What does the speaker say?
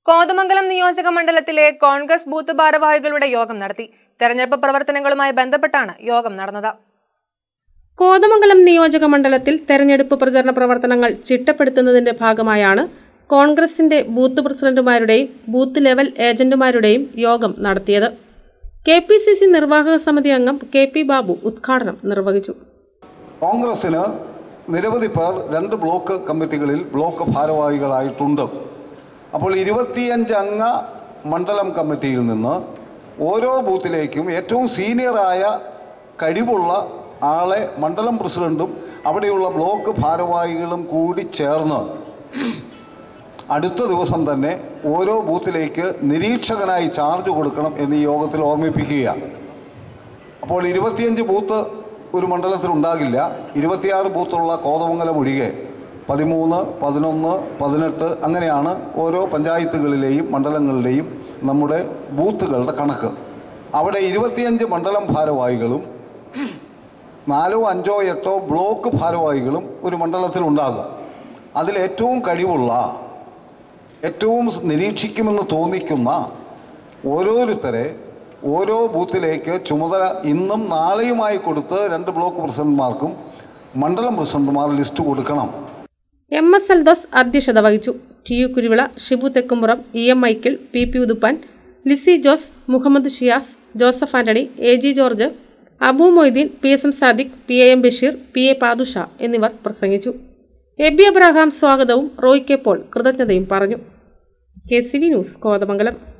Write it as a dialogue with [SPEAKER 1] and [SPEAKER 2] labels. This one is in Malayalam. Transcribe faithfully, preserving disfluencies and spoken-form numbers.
[SPEAKER 1] കോതമംഗലം നിയോജക മണ്ഡലത്തിലെ കോൺഗ്രസ് ബൂത്ത് ഭാരവാഹികളുടെ യോഗം നടത്തി. തെരഞ്ഞെടുപ്പ് പ്രവർത്തനങ്ങളുമായി ബന്ധപ്പെട്ടാണ് യോഗം നടന്നത്.
[SPEAKER 2] കോതമംഗലം നിയോജക മണ്ഡലത്തിൽ തെരഞ്ഞെടുപ്പ് പ്രചരണ പ്രവർത്തനങ്ങൾ ചിട്ടപ്പെടുത്തുന്നതിന്റെ ഭാഗമായാണ് കോൺഗ്രസിന്റെ ബൂത്ത് പ്രസിഡന്റുമാരുടെയും ബൂത്ത് ലെവൽ ഏജന്റുമാരുടെയും യോഗം നടത്തിയത്. കെ പി സി സി നിർവാഹക സമിതി അംഗം കെ പി ബാബു ഉദ്ഘാടനം നിർവഹിച്ചു.
[SPEAKER 3] കോൺഗ്രസിന് നിരവധി പേർ രണ്ട് ബ്ലോക്ക് കമ്മിറ്റികളിൽ ബ്ലോക്ക് ഭാരവാഹികളായിട്ടുണ്ട്. അപ്പോൾ ഇരുപത്തിയഞ്ച് അംഗ മണ്ഡലം കമ്മിറ്റിയിൽ നിന്ന് ഓരോ ബൂത്തിലേക്കും ഏറ്റവും സീനിയറായ കഴിവുള്ള ആളെ മണ്ഡലം പ്രസിഡന്റും അവിടെയുള്ള ബ്ലോക്ക് ഭാരവാഹികളും കൂടി ചേർന്ന് അടുത്ത ദിവസം തന്നെ ഓരോ ബൂത്തിലേക്ക് നിരീക്ഷകനായി ചാർജ് കൊടുക്കണം എന്ന് ഈ യോഗത്തിൽ ഓർമ്മിപ്പിക്കുകയാണ്. അപ്പോൾ ഇരുപത്തിയഞ്ച് ബൂത്ത് ഒരു മണ്ഡലത്തിൽ ഉണ്ടാകില്ല. ഇരുപത്തിയാറ് ബൂത്തുള്ള കോതമംഗലം ഒഴികെ പതിമൂന്ന് പതിനൊന്ന് പതിനെട്ട് അങ്ങനെയാണ് ഓരോ പഞ്ചായത്തുകളിലെയും മണ്ഡലങ്ങളിലെയും നമ്മുടെ ബൂത്തുകളുടെ കണക്ക്. അവിടെ ഇരുപത്തിയഞ്ച് മണ്ഡലം ഭാരവാഹികളും നാലോ അഞ്ചോ എട്ടോ ബ്ലോക്ക് ഭാരവാഹികളും ഒരു മണ്ഡലത്തിൽ ഉണ്ടാകും. അതിലേറ്റവും കഴിവുള്ള ഏറ്റവും നിരീക്ഷിക്കുമെന്ന് തോന്നിക്കുന്ന ഓരോരുത്തരെ ഓരോ ബൂത്തിലേക്ക് ചുമതല ഇന്നും നാളെയുമായി കൊടുത്ത് രണ്ട് ബ്ലോക്ക് പ്രസിഡന്റുമാർക്കും മണ്ഡലം പ്രസിഡന്റുമാർ ലിസ്റ്റ് കൊടുക്കണം.
[SPEAKER 2] എം എസ് എൽദോസ് അധ്യക്ഷത വഹിച്ചു. T U Kuruvila, Shibu Thekkumpuram, E M Michael, P P Uthuppan, Lissy Jose, Muhammad Shiyas, Joseph Antony, A G George, Abu Moideen, P S M Sadiq, P A M Basheer, P A Padusha എന്നിവർ പ്രസംഗിച്ചു. എബി അബ്രഹാം സ്വാഗതവും റോയ് കെ പോൾ കൃതജ്ഞതയും പറഞ്ഞു. K C V news, Kothamangalam.